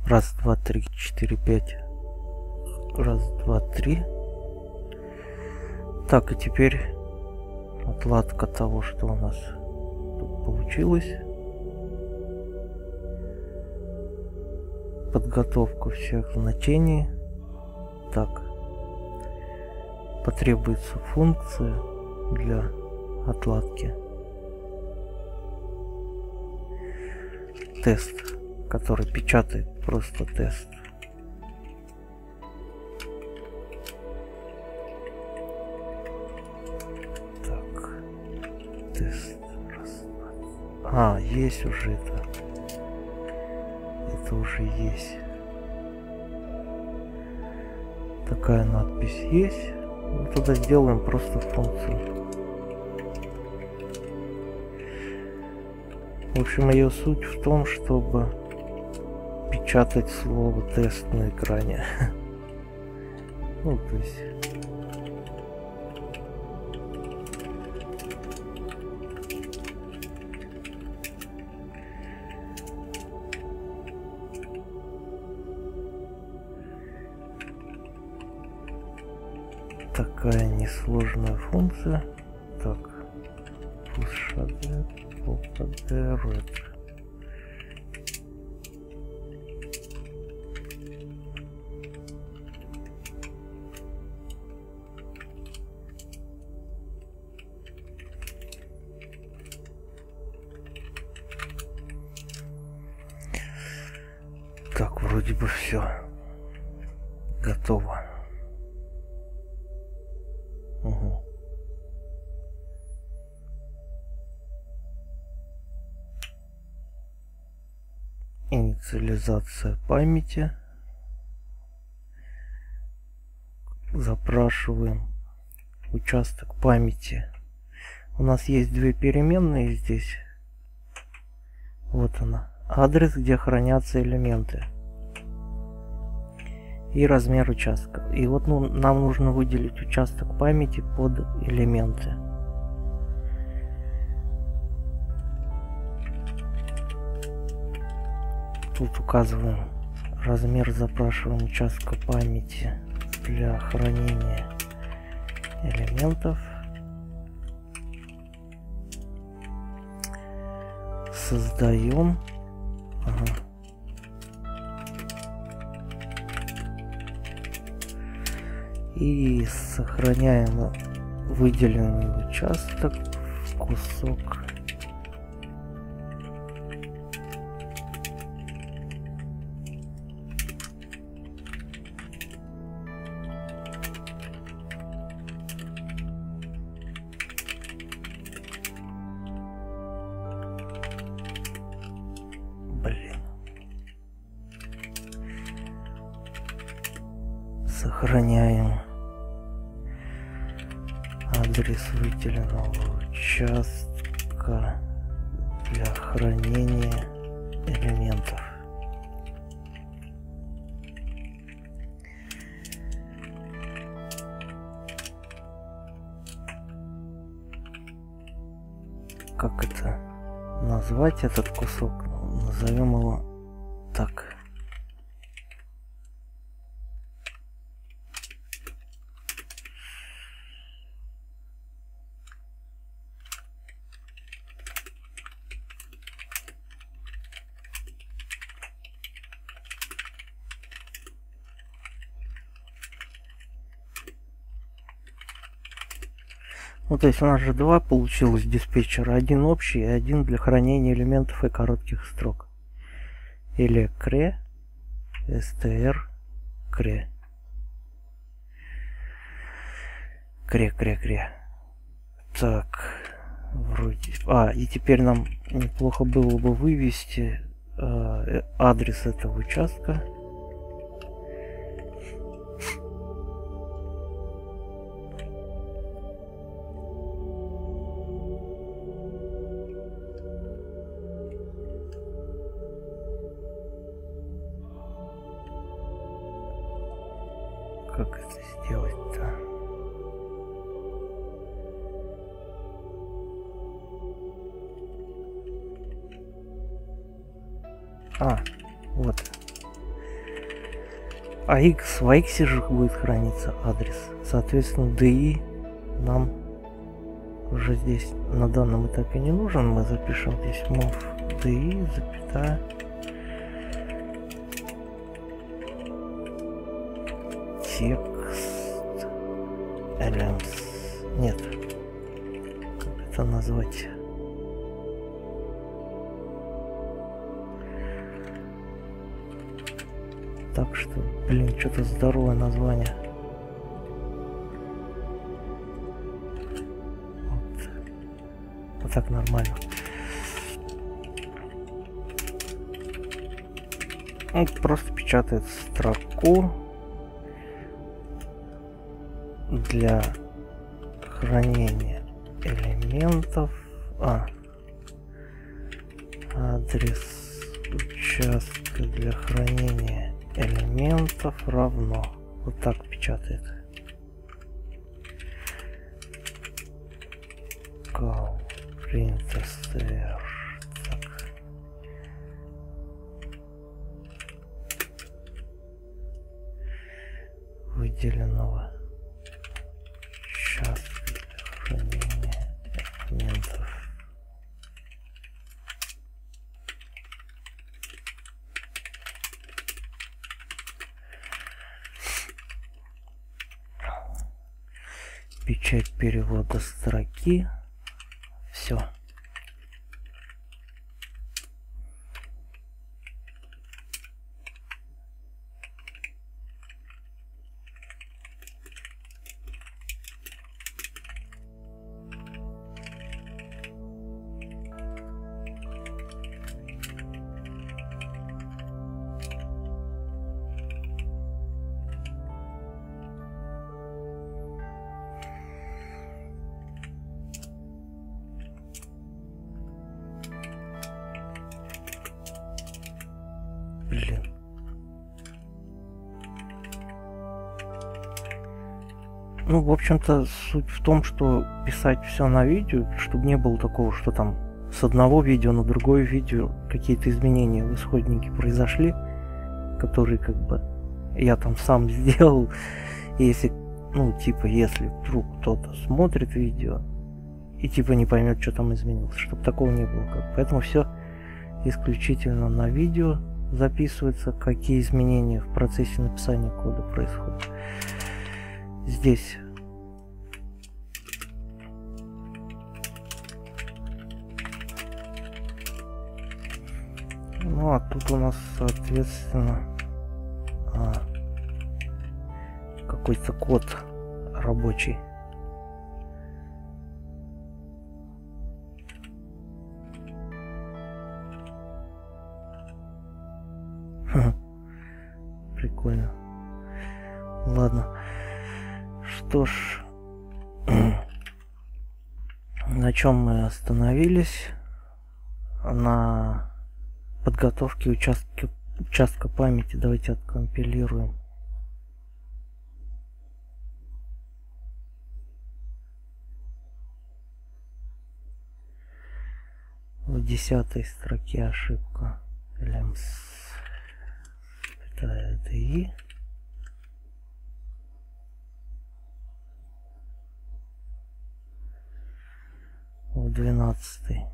Раз, два, три, четыре, пять. Раз, два, три. Так, и теперь отладка того, что у нас тут получилось. Подготовка всех значений. Так. Потребуется функция для отладки. Тест, который печатает просто тест. Так. Тест. Раз, два. Есть уже это. Это уже есть. Такая надпись есть. Мы туда сделаем просто функцию. В общем, ее суть в том, чтобы печатать слово тест на экране. Ну, то есть... Такая несложная функция. Так. push red. Так, вроде бы все готово. Угу. Инициализация памяти. Запрашиваем участок памяти. У нас есть две переменные здесь. Вот она. Адрес, где хранятся элементы. И размер участка. И вот нам нужно выделить участок памяти под элементы. Тут указываем размер запрашиваемого участка памяти для хранения элементов. Создаем. И сохраняем выделенный участок в кусок. Сохраняем адрес выделенного участка для хранения элементов. Как это назвать, этот кусок? Назовем его так. Ну, то есть у нас же два получилось диспетчера. Один общий и один для хранения элементов и коротких строк. Или CRE, STR, CRE. CRE. Так, вроде... и теперь нам неплохо было бы вывести адрес этого участка. Как это сделать-то? Вот. А x в x же будет храниться адрес. Соответственно, DI нам уже здесь на данном этапе не нужен. Мы запишем здесь mov DI, запятая. Текст elements. Нет. Как это назвать? Так что, блин, что-то здоровое название. Вот так нормально. Он просто печатает строку для хранения элементов. Адрес участка для хранения элементов равно. Вот так печатает. Call print str. Так. Выделенного участка для хранения элементов. Печать перевода строки. Все. Блин. Ну, в общем-то, суть в том, что писать все на видео, чтобы не было такого, что там с одного видео на другое видео какие-то изменения в исходнике произошли, которые как бы я там сам сделал. И если, ну, типа, если вдруг кто-то смотрит видео и типа не поймет, что там изменилось, чтобы такого не было. Поэтому все исключительно на видео записывается, какие изменения в процессе написания кода происходят. Здесь ну а тут у нас соответственно какой-то код рабочий. Прикольно. Ладно. Что ж, на чем мы остановились? На подготовке участка памяти. Давайте откомпилируем. В 10-й строке ошибка. Elements. Это и в 12-й.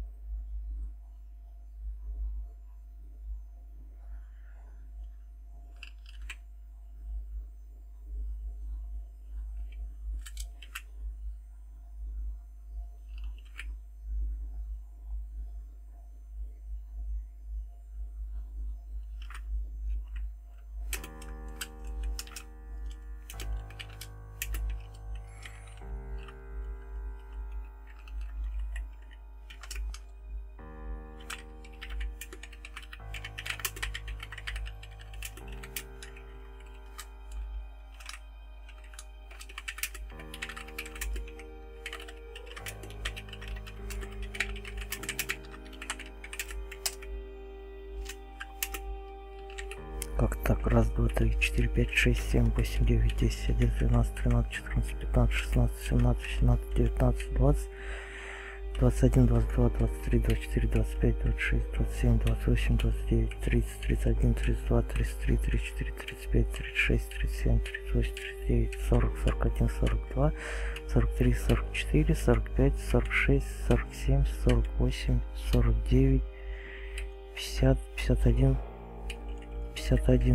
Как так? Раз, два, три, 4, 5, 6, 7, 8, 9, 10, 11, 12, 13, 14, 15, 16, 17, 18, 19, 20, 21, 22, 23, 24, 25, 26, 27, 28, 29, 30, 31, 32, 33, 34, 35, 36, 37, 38, 39, 40, 41, 42, 43, 44, 45, 46, 47, 48, 49, 50, 51, 51.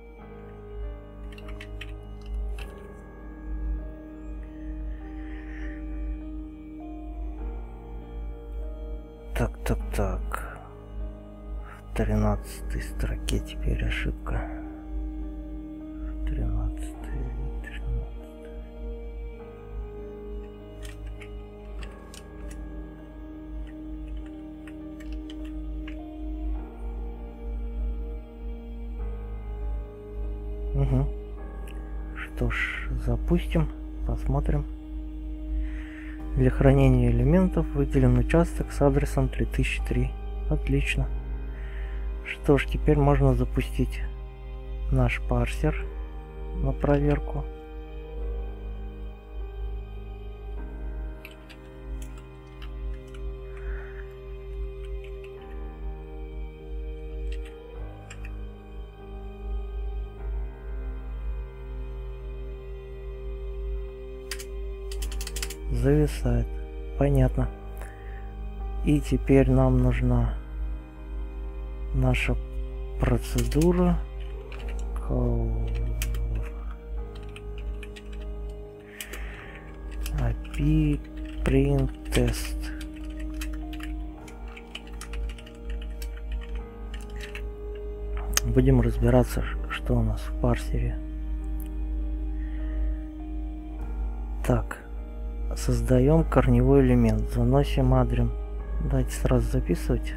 Так. В 13 строке теперь ошибка. 13. Угу. Что ж, запустим, посмотрим. Для хранения элементов выделен участок с адресом 3003. Отлично. Что ж, теперь можно запустить наш парсер на проверку. Зависает. Понятно. И теперь нам нужна наша процедура. API print test. Будем разбираться, что у нас в парсере. Так. Создаем корневой элемент, заносим адрес. Давайте сразу записывать.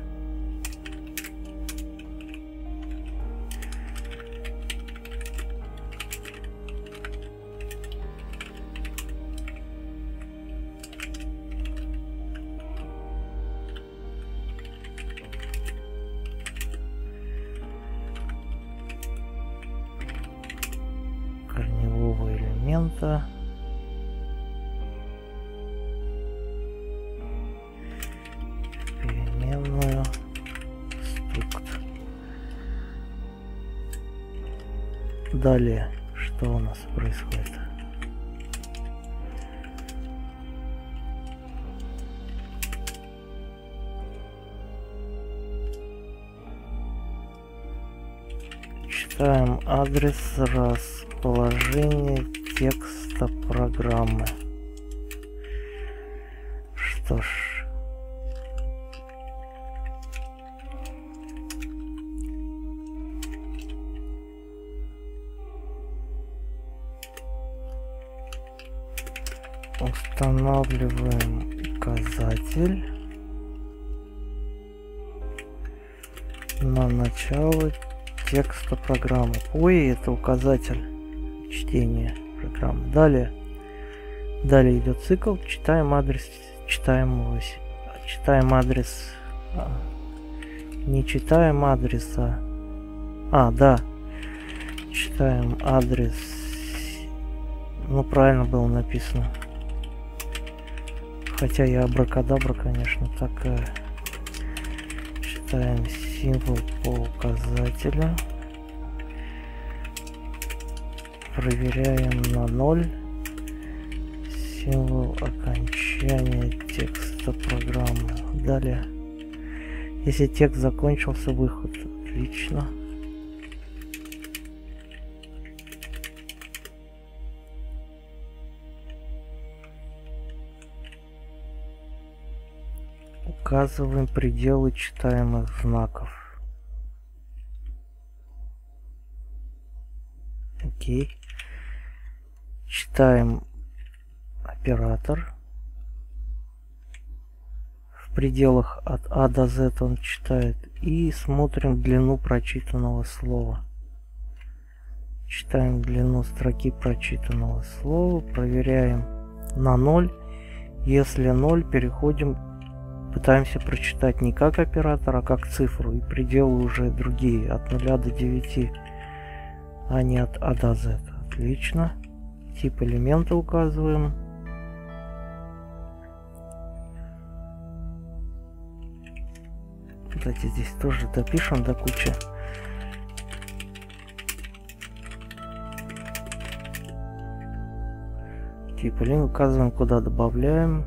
Корневого элемента. Далее, что у нас происходит? Читаем адрес расположения текста программы. Что ж. Устанавливаем указатель на начало текста программы. Ой, это указатель чтения программы. Далее идет цикл. Читаем адрес. Читаем адрес. Не читаем адреса. Да. Читаем адрес. Ну, правильно было написано. Хотя я абракадабра, конечно, так. Читаем символ по указателю. Проверяем на 0. Символ окончания текста программы. Далее. Если текст закончился, выход. Отлично. Указываем пределы читаемых знаков. Окей. Читаем оператор. В пределах от А до Z он читает. И смотрим длину прочитанного слова. Читаем длину строки прочитанного слова. Проверяем на 0. Если 0, переходим. Пытаемся прочитать не как оператор, а как цифру. И пределы уже другие. От 0 до 9. А не от А до Z. Отлично. Тип элемента указываем. Кстати, здесь тоже допишем до кучи. Типа линк указываем, куда добавляем.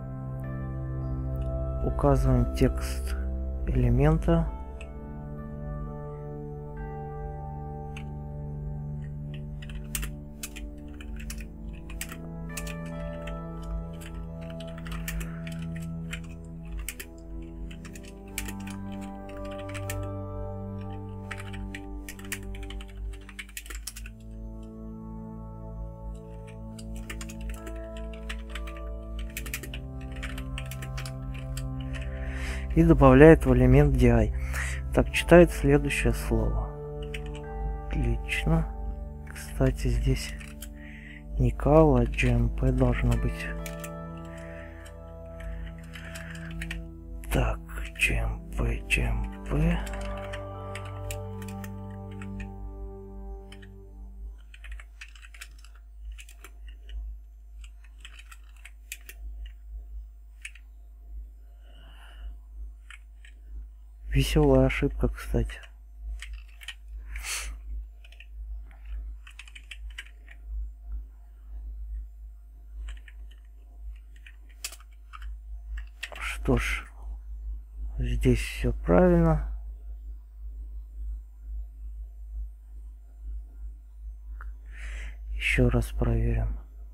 Указываем текст элемента. И добавляет в элемент DI. Так, читает следующее слово. Отлично. Кстати, здесь не CAL, а GMP должно быть. Так, GMP. Веселая ошибка, кстати. Что ж, здесь все правильно. Еще раз проверим.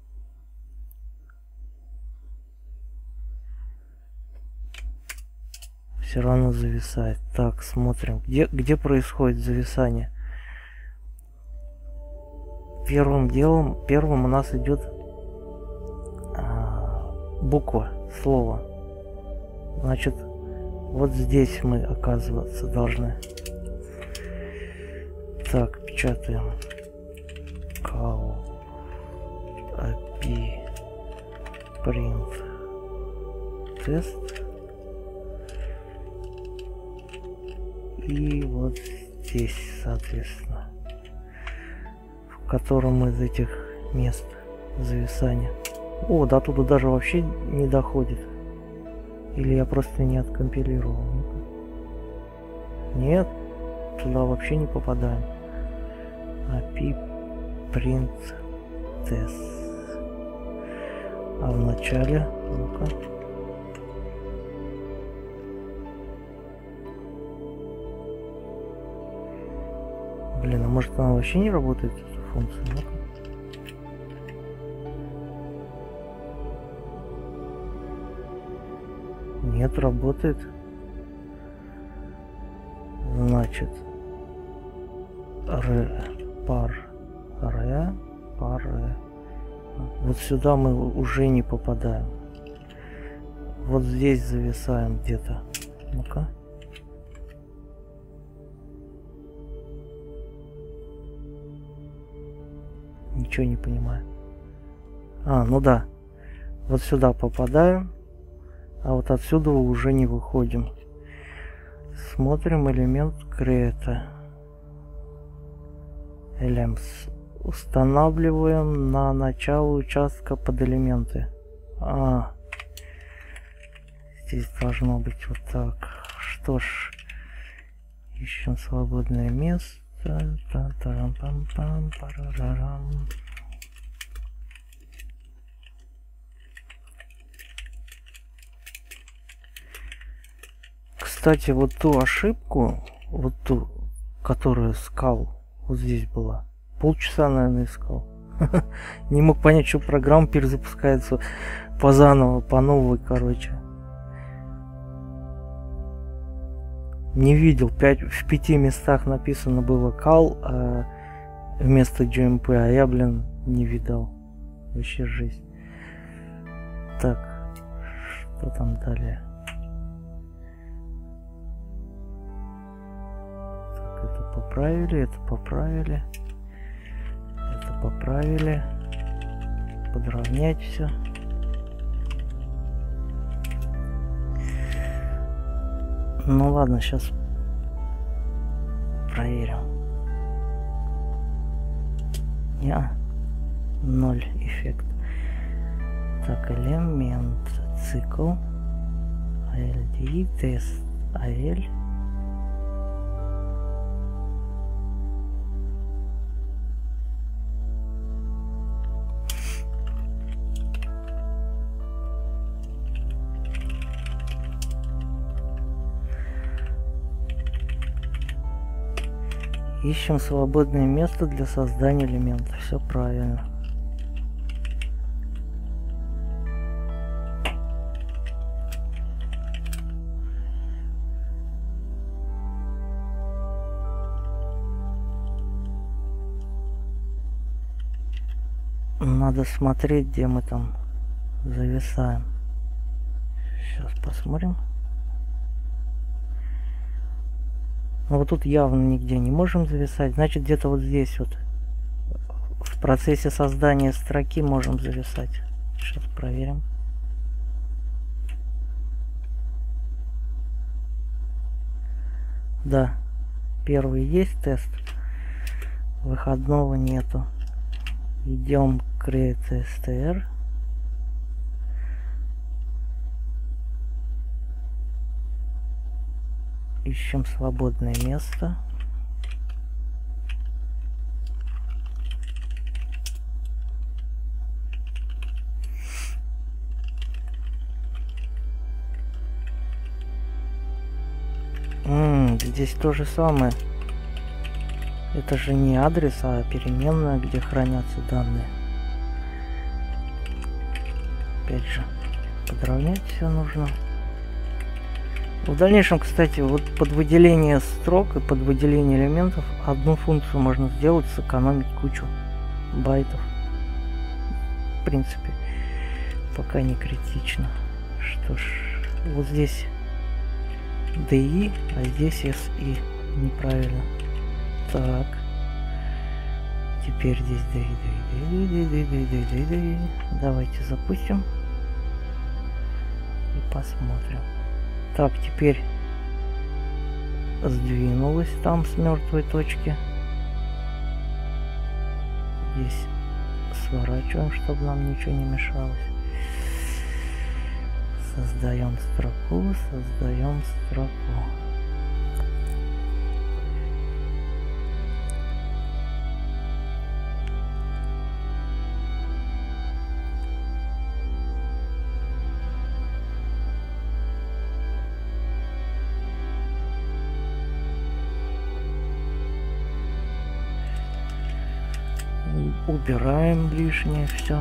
Все равно зависает. Так, смотрим, где происходит зависание. Первым у нас идет буква, слово. Значит, вот здесь мы оказываться должны. Так, печатаем. CAL API print test. И вот здесь, соответственно, в котором из этих мест зависания. О, до туда даже вообще не доходит. Или я просто не откомпилировал. Нет, туда вообще не попадаем. API print test. А в начале, ну-ка. Блин, а может она вообще не работает, эта функция? Ну-ка. Нет, работает. Значит, пар. Вот сюда мы уже не попадаем. Вот здесь зависаем где-то. Ну-ка. Ничего не понимаю. Ну да. Вот сюда попадаем. А вот отсюда уже не выходим. Смотрим элемент create. Elements. Устанавливаем на начало участка под элементы. Здесь должно быть вот так. Что ж. Ищем свободное место. Кстати, вот ту ошибку, вот ту, которая CAL, вот здесь была, полчаса, наверное, искал. Не мог понять, что программа перезапускается по заново, по новой, короче. Не видел, в 5 местах написано было CAL, а вместо GMP, а я, блин, не видал. Вообще жесть. Так, что там далее? Так, это поправили, это поправили. Это поправили. Подровнять все. Ну ладно, сейчас проверим. Ноль эффект. Так, элемент цикл ALD тест AL Ищем свободное место для создания элемента. Все правильно. Надо смотреть, где мы там зависаем. Сейчас посмотрим. Ну вот тут явно нигде не можем зависать. Значит, где-то вот здесь вот в процессе создания строки можем зависать. Сейчас проверим. Да, первый есть тест. Выходного нету. Идем к Create str. Ищем свободное место. Здесь то же самое. Это же не адрес, а переменная, где хранятся данные. Опять же, подровнять все нужно. В дальнейшем, кстати, вот под выделение строк и под выделение элементов одну функцию можно сделать, сэкономить кучу байтов. В принципе, пока не критично. Что ж, вот здесь DI, а здесь SI. Неправильно. Так. Теперь здесь DI. Давайте запустим. И посмотрим. Так, теперь сдвинулась там с мертвой точки. Здесь сворачиваем, чтобы нам ничего не мешалось. Создаем строку, создаем строку. Убираем лишнее все.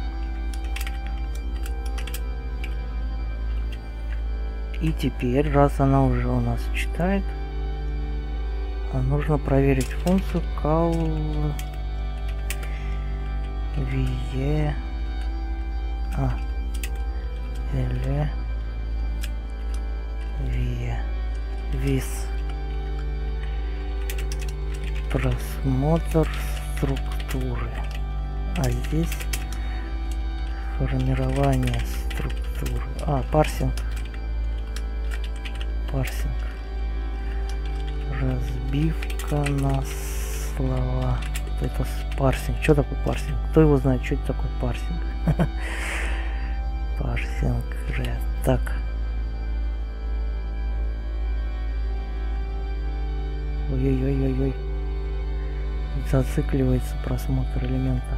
И теперь, раз она уже у нас читает, нужно проверить функцию call vie ele vie with просмотр структуры. А здесь формирование структуры. Парсинг. Парсинг. Разбивка на слова. Это парсинг. Что такое парсинг? Кто его знает, что это такое парсинг? Парсинг. Так. Ой-ой-ой-ой-ой. Зацикливается просмотр элемента.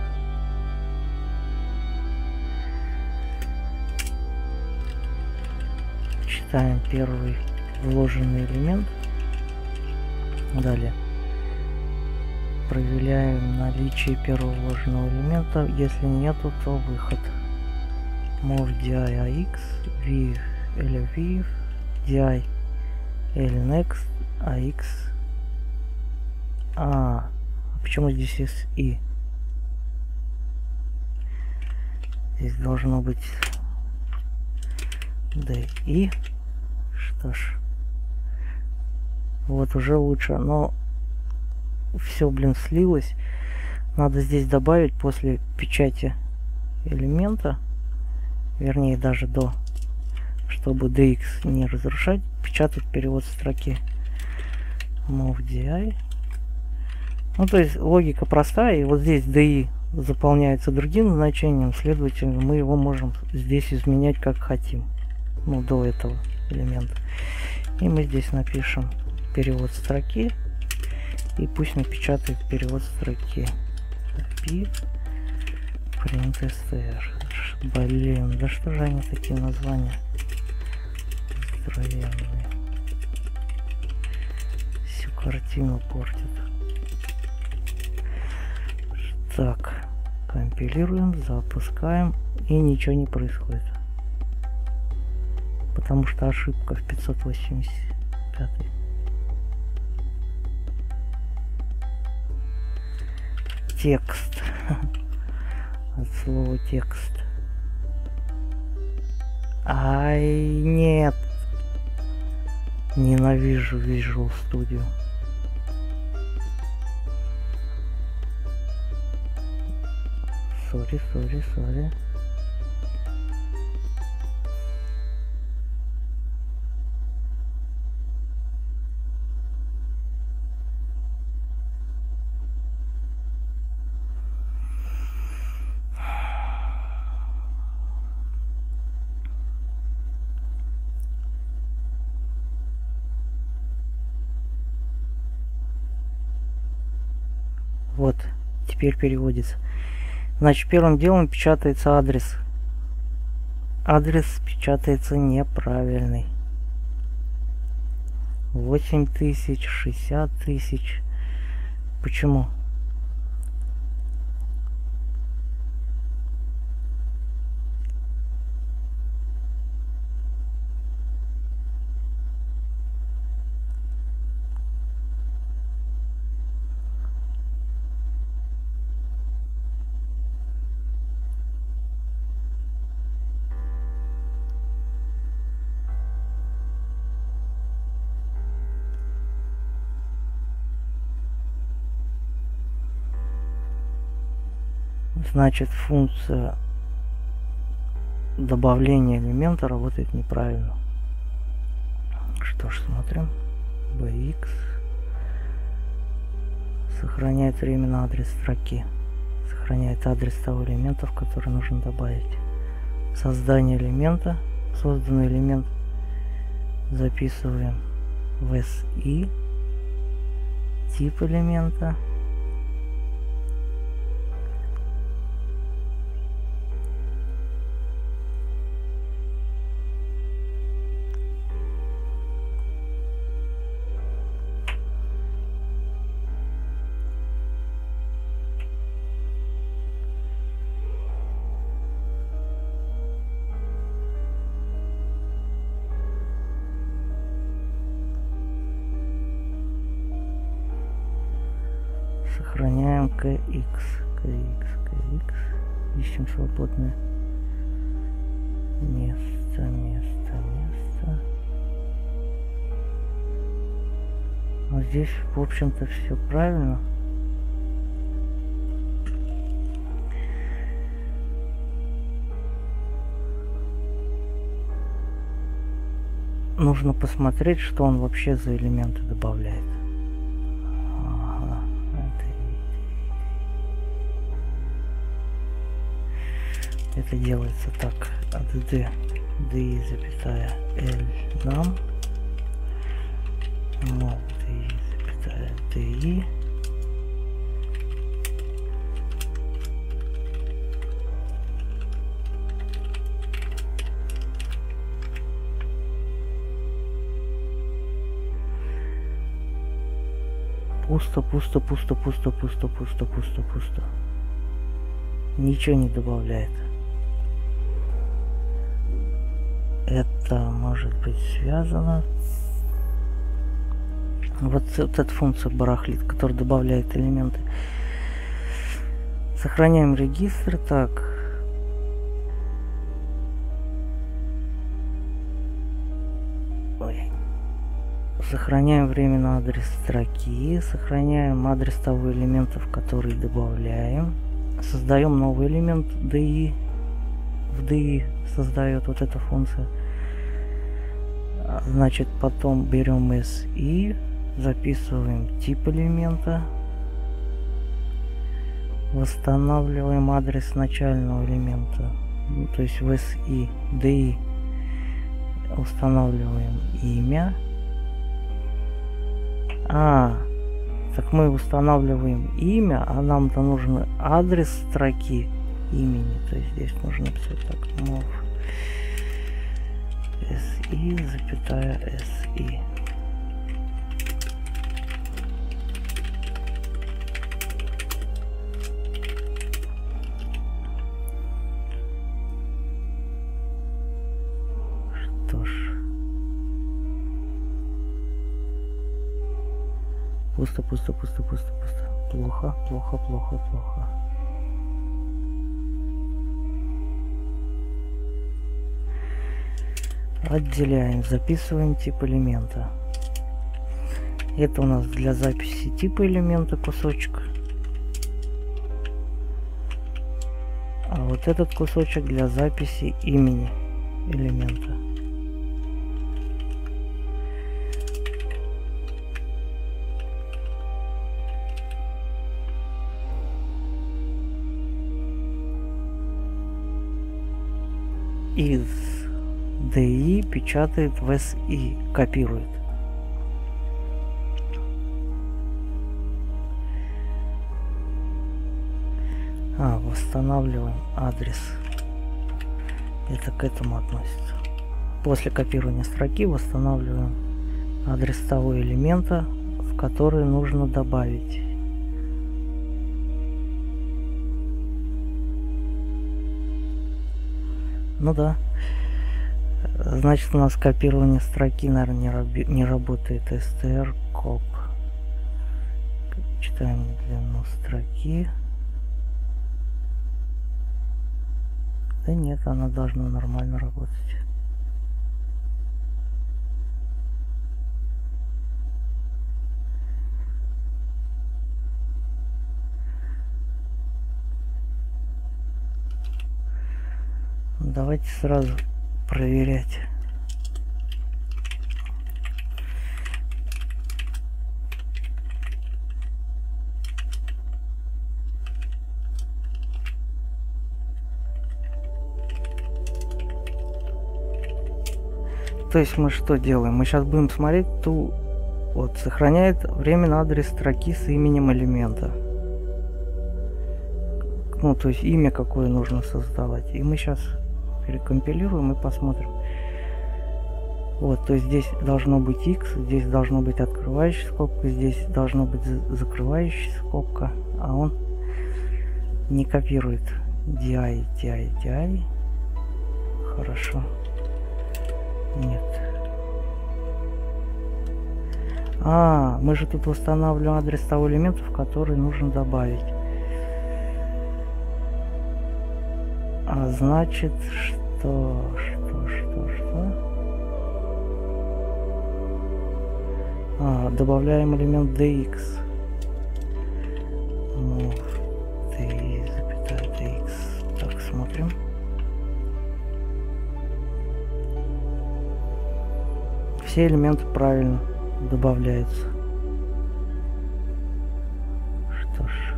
Читаем первый вложенный элемент. Далее проверяем наличие первого вложенного элемента. Если нету, то выход. Move di ax, viv или viv, di или next ax. Почему здесь есть и? Здесь должно быть di. Что ж, вот уже лучше, но все, слилось. Надо здесь добавить после печати элемента, вернее даже до, чтобы dx не разрушать, печатать перевод строки. Move di. То есть логика простая, и вот здесь di заполняется другим значением, следовательно, мы его можем здесь изменять как хотим, до этого элемента. И мы здесь напишем перевод строки, и пусть напечатает перевод строки. P print str. Блин, да что же они такие названия здоровенные. Всю картину портят. Так, компилируем, запускаем, и ничего не происходит. Потому что ошибка в 585. Текст. От слова текст. Ай, нет. Ненавижу Visual Studio. Сори. Вот, теперь переводится. Значит, первым делом печатается адрес. Адрес печатается неправильный. 8000, 60 тысяч. Почему? Значит, функция добавления элемента работает неправильно. Что ж, смотрим. bx сохраняет время на адрес строки. Сохраняет адрес того элемента, в который нужно добавить. Создание элемента. Созданный элемент записываем в SI. Тип элемента. Сохраняем kx. Ищем свободное место. Но здесь, в общем-то, все правильно. Нужно посмотреть, что он вообще за элементы добавляет. Это делается так. add di, запятая l нам. di, запятая di. Пусто. Ничего не добавляет. Это может быть связано. Вот эта функция барахлит, которая добавляет элементы. Сохраняем регистр. Так. Сохраняем время на адрес строки. Сохраняем адрес того элемента, в который добавляем. Создаем новый элемент di. В di создает вот эта функция. Значит, потом берем si, записываем тип элемента, восстанавливаем адрес начального элемента, то есть в si di устанавливаем имя. Так мы устанавливаем имя, а нам-то нужен адрес строки имени, то есть здесь нужно писать так: mov si, запятая si. пусто, пусто, пусто, пусто, пусто. Плохо, плохо, плохо, плохо. Отделяем, записываем тип элемента. Это у нас для записи типа элемента кусочек. А вот этот кусочек для записи имени элемента. Из DI печатает в SI, копирует. Восстанавливаем адрес. Это к этому относится. После копирования строки восстанавливаем адрес того элемента, в который нужно добавить. Ну да. Значит, у нас копирование строки, наверное, не работает. str cop. Читаем длину строки. Да нет, она должна нормально работать. Давайте сразу проверять. То есть мы что делаем? Мы сейчас будем смотреть вот, сохраняет временный адрес строки с именем элемента. Ну, то есть имя какое нужно создавать. И мы сейчас перекомпилируем и посмотрим. Вот, то есть здесь должно быть x, здесь должно быть открывающая скобка, здесь должно быть закрывающая скобка, а он не копирует di. Хорошо. Нет. Мы же тут восстанавливаем адрес того элемента, в который нужно добавить. Значит, что? Добавляем элемент dx. di, dx. Так, смотрим. Все элементы правильно добавляются. Что ж.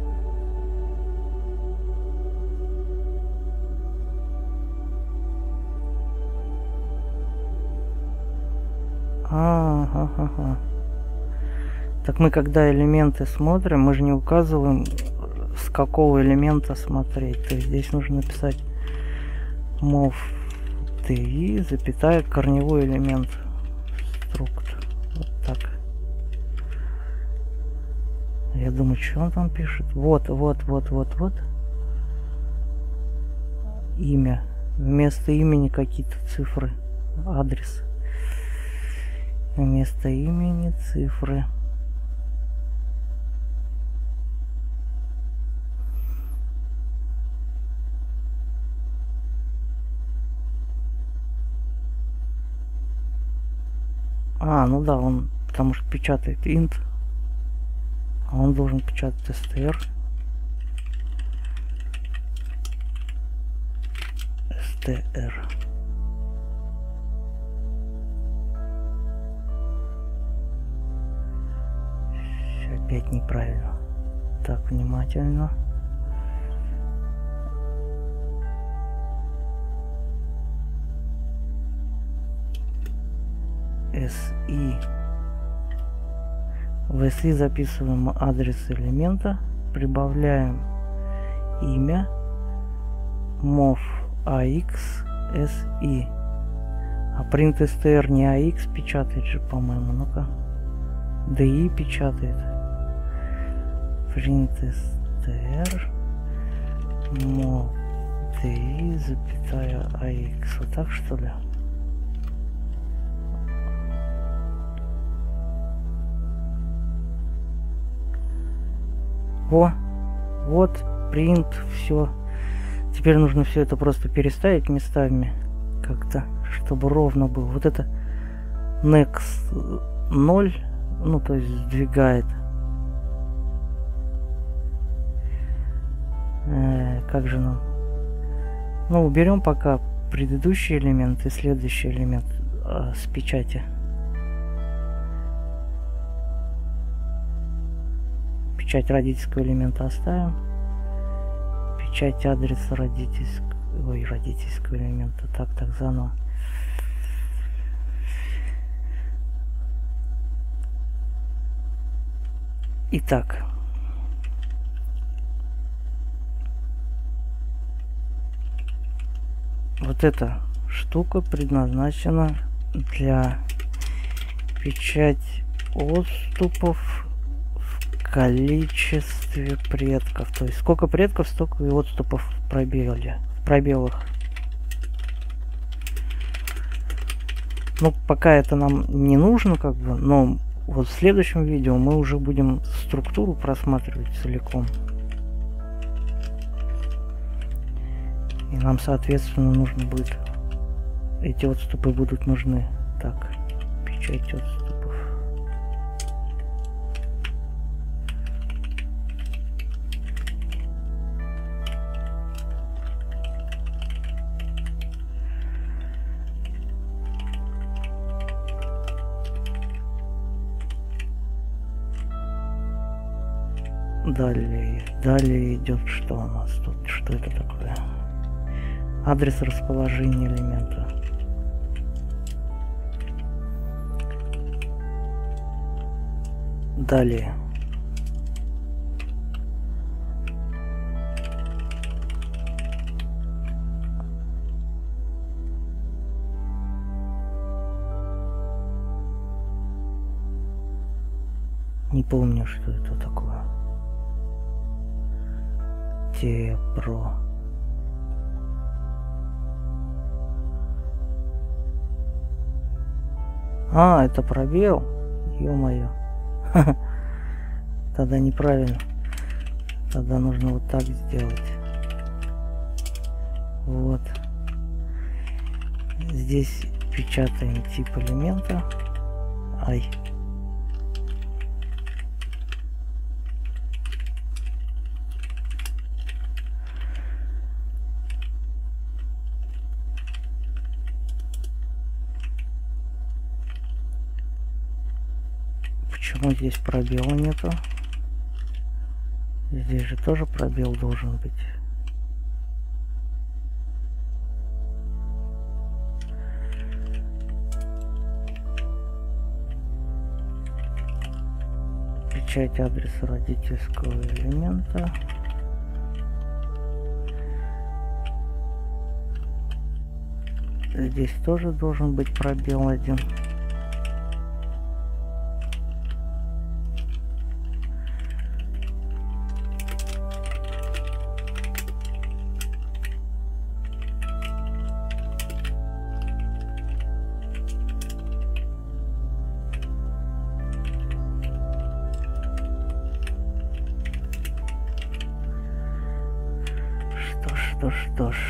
Так мы когда элементы смотрим, мы же не указываем, с какого элемента смотреть. То есть здесь нужно написать mov di, запятая, корневой элемент. Структ. Вот так. Я думаю, что он там пишет? Вот. Имя. Вместо имени какие-то цифры. Адрес. Вместо имени цифры. Ну да, он потому что печатает int, а он должен печатать str. Опять неправильно. Так, внимательно. SI. В SI записываем адрес элемента, прибавляем имя mov ax si. А print str не ax печатает же, по-моему. Ну-ка. di печатает. Print str mov di, запятая ax. Вот так, что ли? О, вот, принт, все. Теперь нужно все это просто переставить местами как-то, чтобы ровно было. Вот это next 0, ну то есть сдвигает. Как же нам? Ну, уберем пока предыдущий элемент и следующий элемент с печати. Печать родительского элемента оставим. Печать адреса родительского элемента. Так, заново. Итак. Вот эта штука предназначена для печать отступов в количестве предков. То есть сколько предков, столько и отступов в пробелах. Ну, пока это нам не нужно, как бы, но вот в следующем видео мы уже будем структуру просматривать целиком. И нам, соответственно, нужно будет... Эти отступы будут нужны. Так, печать отступов. Далее идет что у нас тут? Что это такое? Адрес расположения элемента. Далее. Не помню, что это такое. Тепро. А, это пробел. Ё-моё. Тогда неправильно. Тогда нужно вот так сделать. Вот. Здесь печатаем тип элемента. Ай. Почему здесь пробела нету? Здесь же тоже пробел должен быть. Печать адреса родительского элемента. Здесь тоже должен быть пробел один. Что ж.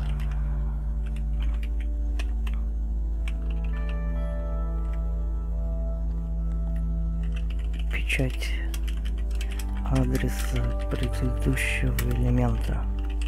Печать адреса предыдущего элемента.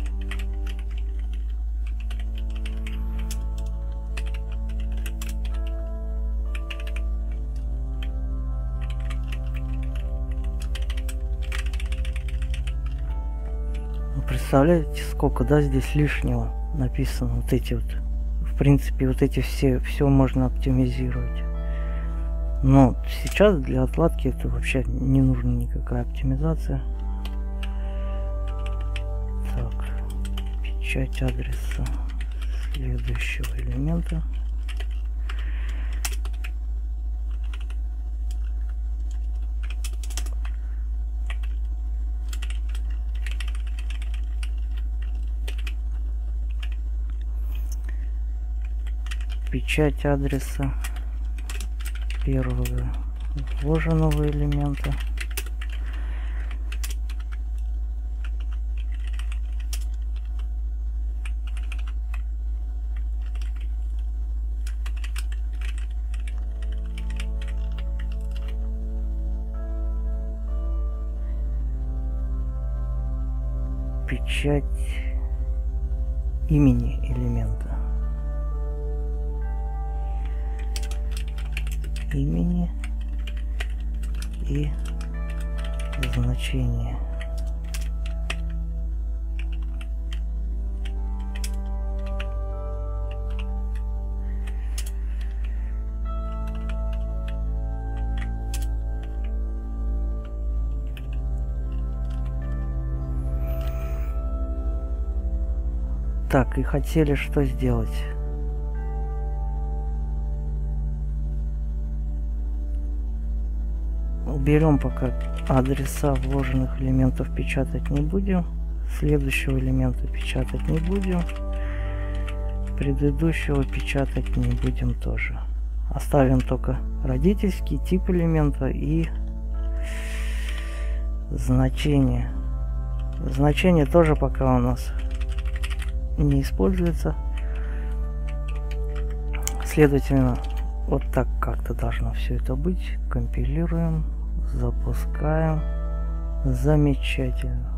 Представляете, сколько, да, здесь лишнего написано. Вот эти вот, в принципе, вот эти все можно оптимизировать. Но сейчас для отладки это вообще не нужна никакая оптимизация. Так, печать адреса следующего элемента. Печать адреса первого вложенного элемента. печать имени элемента. Имени и значение. Так, и хотели что сделать? Уберем пока адреса вложенных элементов, печатать не будем. Следующего элемента печатать не будем. Предыдущего печатать не будем тоже. Оставим только родительский тип элемента и значение. Значение тоже пока у нас не используется. Следовательно, вот так как-то должно все это быть. Компилируем, запускаем. Замечательно.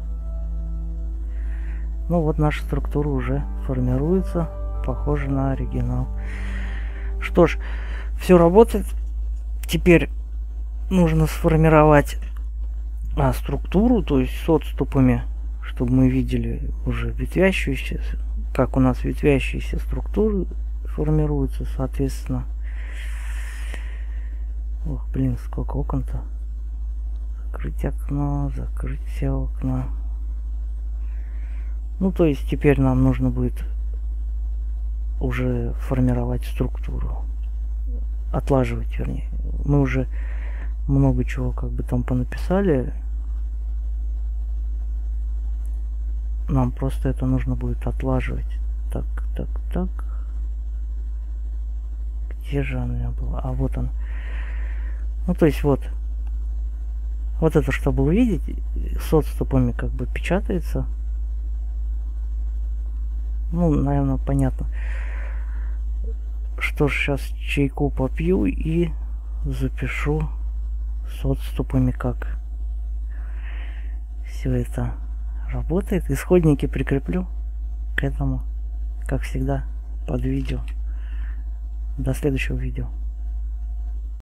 Ну вот наша структура уже формируется, похоже на оригинал. Что ж, все работает. Теперь нужно сформировать структуру, то есть с отступами, чтобы мы видели уже ветвящиеся, как у нас ветвящиеся структуры формируются, соответственно. Ох, блин, сколько окон-то. Закрыть окно, закрыть все окна. Ну, то есть теперь нам нужно будет уже формировать структуру. Отлаживать, вернее. Мы уже много чего как бы там понаписали. Нам просто это нужно будет отлаживать. Так, так, так. Где же она у меня была? А, вот он. Ну, то есть вот. Вот это, чтобы увидеть, с отступами как бы печатается. Ну, наверное, понятно. Что ж, сейчас чайку попью и запишу с отступами, как все это работает. Исходники прикреплю к этому, как всегда, под видео. До следующего видео.